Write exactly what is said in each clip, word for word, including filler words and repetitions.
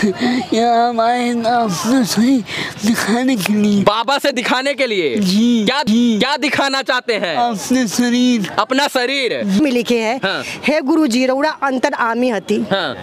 यहाँ हम आए अपना सही दिखाने के लिए। बाबा से दिखाने के लिए? जी क्या जी। क्या दिखाना चाहते हैं? अपने शरीर। अपना शरीर में लिखे है। हाँ। हे गुरु जी रउरा अंतर आमी हती। हाँ।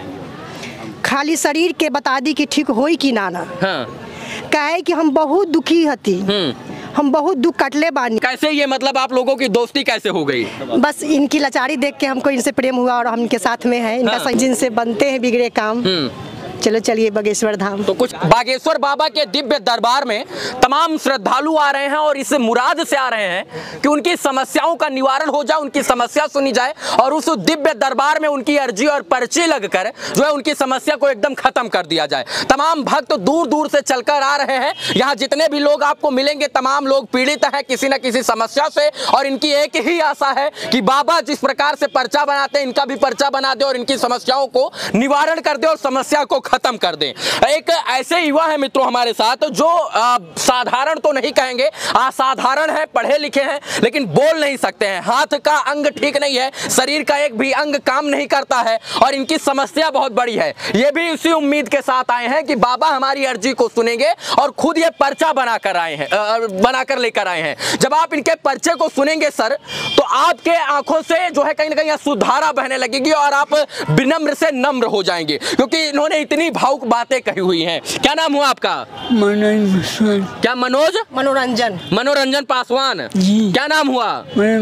खाली शरीर के बता दी कि ठीक होई कि ना ना। हाँ। कहे कि हम बहुत दुखी हती, हम बहुत दुख कटले बानी। कैसे ये मतलब आप लोगों की दोस्ती कैसे हो गई? बस इनकी लाचारी देख के हमको इनसे प्रेम हुआ और हम इनके साथ में हैं। इनका हाँ। जिनसे बनते हैं बिगड़े काम। चलो चलिए बागेश्वर धाम। तो कुछ बागेश्वर बाबा के दिव्य दरबार में तमाम श्रद्धालु आ रहे हैं और इस मुराद से आ रहे हैं कि उनकी समस्याओं का निवारण हो जाए, उनकी समस्या सुनी जाए और उस दिव्य दरबार में उनकी अर्जी और पर्ची लगकर जो है उनकी समस्या को एकदम खत्म कर दिया जाए। तमाम भक्त दूर दूर से चलकर आ रहे हैं। यहाँ जितने भी लोग आपको मिलेंगे तमाम लोग पीड़ित हैं किसी न किसी समस्या से और इनकी एक ही आशा है कि बाबा जिस प्रकार से पर्चा बनाते हैं इनका भी पर्चा बना दे और इनकी समस्याओं को निवारण कर दे और समस्या को खत्म कर दें। एक ऐसे युवा है मित्रों हमारे साथ जो आ, साधारण तो नहीं कहेंगे, असाधारण है, पढ़े लिखे हैं लेकिन बोल नहीं सकते हैं, हाथ का अंग ठीक नहीं है, शरीर का एक भी अंग काम नहीं करता है और इनकी समस्या बहुत बड़ी है। ये भी उसी उम्मीद के साथ आए हैं कि बाबा हमारी अर्जी को सुनेंगे और खुद ये पर्चा बनाकर आए हैं, बनाकर लेकर आए हैं। जब आप इनके पर्चे को सुनेंगे सर तो आपके आंखों से जो है कहीं ना कहीं सुधारा बहने लगेगी और आप विनम्र से नम्र हो जाएंगे क्योंकि इन्होंने इतनी भावुक बातें कही हुई हैं। क्या नाम हुआ आपका? मनोज। क्या मनोज? मनोरंजन। मनोरंजन पासवान जी। क्या नाम हुआ?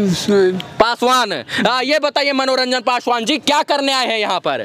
पासवान। आ, ये बताइए मनोरंजन पासवान जी क्या करने आए हैं यहाँ पर?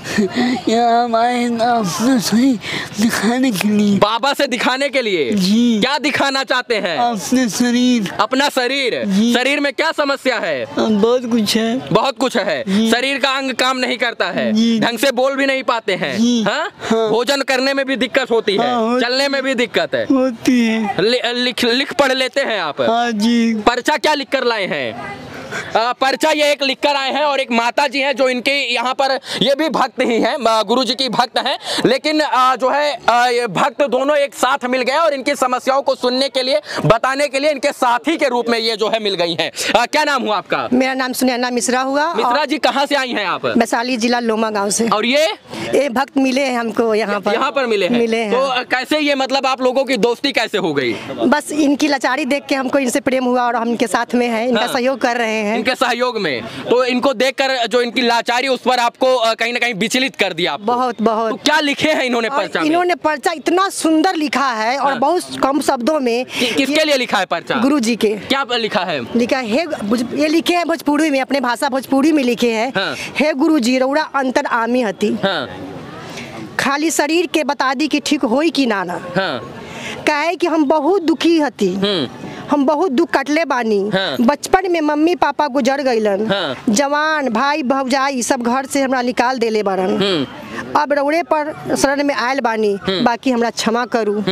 यहाँ हम आए अपना सही दिखाने के लिए। बाबा से दिखाने के लिए? जी। क्या दिखाना चाहते हैं? अपने शरीर। अपना शरीर? शरीर में क्या समस्या है? बहुत कुछ है। बहुत कुछ है। शरीर का अंग काम नहीं करता है, ढंग से बोल भी नहीं पाते हैं, हाँ? हाँ। भोजन करने में भी दिक्कत होती है, हाँ, चलने में भी दिक्कत है होती है। लि, लिख लिख पढ़ लेते हैं आप? हाँ जी। पर्चा क्या लिख कर लाए हैं? आ, पर्चा ये एक लिख कर आए हैं और एक माता जी हैं जो इनके यहाँ पर ये भी भक्त ही हैं, गुरु जी की भक्त हैं लेकिन आ, जो है आ, ये भक्त दोनों एक साथ मिल गए और इनकी समस्याओं को सुनने के लिए बताने के लिए इनके साथी के रूप में ये जो है मिल गई हैं। आ, क्या नाम हुआ आपका? मेरा नाम सुनैना मिश्रा हुआ। मिश्रा जी कहाँ से आई हैं आप? वैशाली जिला लोमा गाँव से। और ये ये भक्त मिले हैं हमको यहाँ पर। यहाँ पर मिले हैं? मिले हैं। तो कैसे ये मतलब आप लोगों की दोस्ती कैसे हो गई? बस इनकी लाचारी देख के हमको इनसे प्रेम हुआ और हम इनके साथ में हैं, इनका सहयोग कर रहे हैं। इनके सहयोग में तो इनको देखकर जो इनकी लाचारी उस पर आपको कहीं ना कहीं विचलित कर दिया आपको। बहुत बहुत। तो क्या लिखे हैं इन्होंने पर्चा में? इन्होंने पर्चा इतना सुंदर लिखा है और बहुत कम शब्दों में। कि, किसके लिए लिखा है पर्चा? गुरु जी के। क्या लिखा है? लिखा है ये लिखे हैं भोजपुरी में, अपने भाषा भोजपुरी में लिखे हैं। हाँ। हे गुरु जी रउरा अंतर आमी हती। हाँ। खाली शरीर के बता दी कि ठीक होई कि ना ना। हाँ। कहे कि हम बहुत दुखी हती, हम बहुत दुख कटले बानी। हाँ। बचपन में मम्मी पापा गुजर गईलन। हाँ। जवान भाई भौजाई सब घर से हमरा निकाल देले बारन। अब रउड़े पर शरण में आयल बानी, बाकी हमरा क्षमा करू।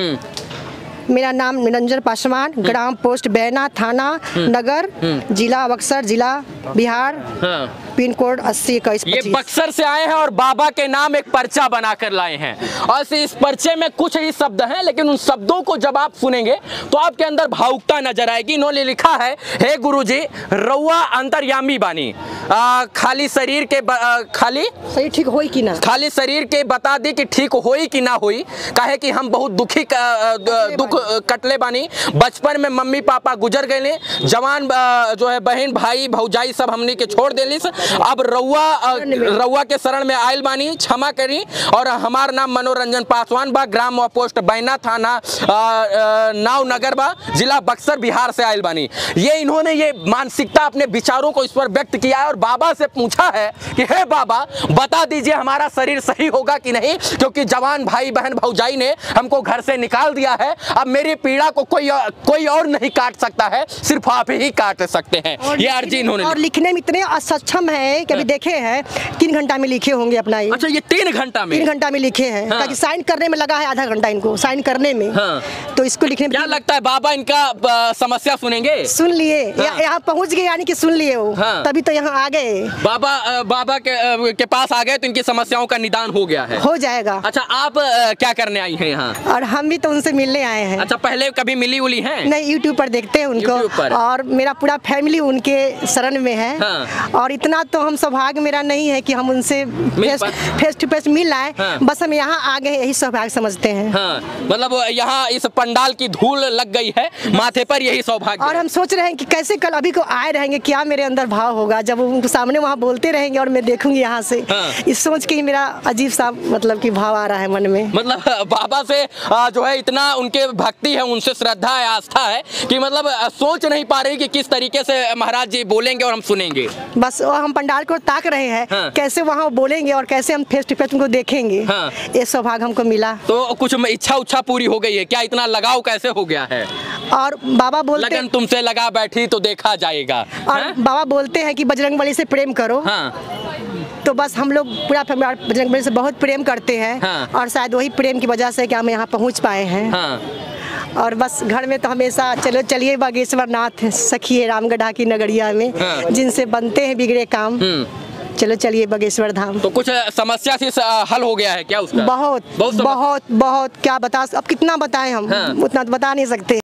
मेरा नाम निरंजन पासवान, ग्राम पोस्ट बैना, थाना नगर, जिला बक्सर, जिला बिहार। हाँ। पिन कोड अस्सी इक्कीस। ये बक्सर से आए हैं और बाबा के नाम एक पर्चा बना कर लाए हैं और इस पर्चे में कुछ ही शब्द हैं लेकिन उन शब्दों को जब आप सुनेंगे तो आपके अंदर भावुकता नजर आएगी। इन्होंने लिखा है हे गुरुजी रउआ अंतर्यामी बानी, आ, खाली शरीर के ब, आ, खाली शरीर ठीक होई कि ना, खाली शरीर के बता दी कि ठीक होई कि ना होई। काहे कि हम बहुत दुखी दुख कटले बानी, बचपन में मम्मी पापा गुजर गए, जवान जो है बहन भाई भौजाई सब हमनी के छोड़ देली, अब रउआ रउआ के शरण में आयल बानी, क्षमा करी। और हमार नाम मनोरंजन पासवान बा, ग्राम पोस्ट बैना, थाना नाव नगर बा, जिला बक्सर, बिहार से आयल बानी। ये इन्होंने ये मानसिकता अपने विचारों को इस पर व्यक्त किया है और बाबा से पूछा है कि हे बाबा बता दीजिए हमारा शरीर सही होगा कि नहीं, क्योंकि जवान भाई बहन भौजाई ने हमको घर से निकाल दिया है। अब मेरी पीड़ा को कोई कोई और नहीं काट सकता है, सिर्फ आप ही काट सकते हैं। ये अर्जी इन्होंने और लिखने में इतने असक्षम है कि अभी देखे हैं तीन घंटा में लिखे होंगे अपना ये। अच्छा, ये तीन घंटा में तीन घंटा में लिखे हैं। हाँ। ताकि साइन करने में लगा है आधा घंटा इनको साइन करने में। हाँ। तो इसको लिखने में क्या लगता है बाबा इनका समस्या सुनेंगे? सुन लिए। हाँ। यहाँ पहुँच गए यानी कि सुन लिए हो। हाँ। तभी तो यहाँ आ गए। बाबा बाबा के, के पास आ गए तो इनकी समस्याओं का निदान हो गया है। हो जाएगा। अच्छा, आप क्या करने आई हैं यहाँ? और हम भी तो उनसे मिलने आए हैं। अच्छा, पहले कभी मिली उली हैं? नहीं, यूट्यूब पर देखते हैं उनको। और मेरा पूरा फैमिली उनके शरण में है। हाँ। और इतना इतना तो हम सौभाग्य मेरा नहीं है कि हम उनसे फेस फेस टू फेस मिल आए। हाँ। बस हम यहाँ आ गए यही सौभाग्य समझते हैं। हाँ। मतलब यहाँ इस पंडाल की धूल लग गई है माथे पर, यही सौभाग्य। और हम सोच रहे हैं कि कैसे कल अभी को आए रहेंगे, क्या मेरे अंदर भाव होगा जब उनके सामने वहाँ बोलते रहेंगे और मैं देखूंगी यहाँ से। हाँ। इस सोच के ही मेरा अजीब सा मतलब कि भाव आ रहा है मन में। मतलब बाबा से जो है इतना उनके भक्ति है, उनसे श्रद्धा है, आस्था है कि मतलब सोच नहीं पा रही कि किस तरीके से महाराज जी बोलेंगे और हम सुनेंगे। बस हम पंडाल को ताक रहे हैं। हाँ। कैसे वहाँ बोलेंगे और कैसे हम फेस टू फेस उनको देखेंगे। हाँ। ये सौभाग्य हमको मिला। तो कुछ इच्छा उच्छा पूरी हो गई है क्या? इतना लगाव कैसे हो गया है? और बाबा बोलते लगन तुमसे लगा बैठी तो देखा जाएगा। और हाँ? बाबा बोलते हैं कि बजरंगबली से प्रेम करो। हाँ। तो बस हम लोग पूरा बजरंगबली से बहुत प्रेम करते हैं। हाँ। और शायद वही प्रेम की वजह से कि हम यहाँ पहुँच पाए हैं। हाँ। और बस घर में तो हमेशा चलो चलिए बागेश्वर नाथ सखिए रामगढ़ा की नगरिया में। हाँ। जिनसे बनते हैं बिगड़े काम, चलो चलिए बागेश्वर धाम। तो कुछ समस्या से हल हो गया है क्या उसका? बहुत बहुत बहुत, बहुत क्या बता, अब कितना बताएं हम। हाँ। उतना तो बता नहीं सकते।